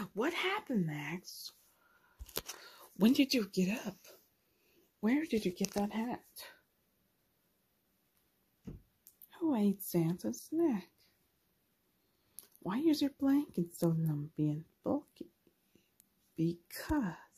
What happened, Max? When did you get up? Where did you get that hat? Who ate Santa's snack? Why is your blanket so lumpy and bulky? Because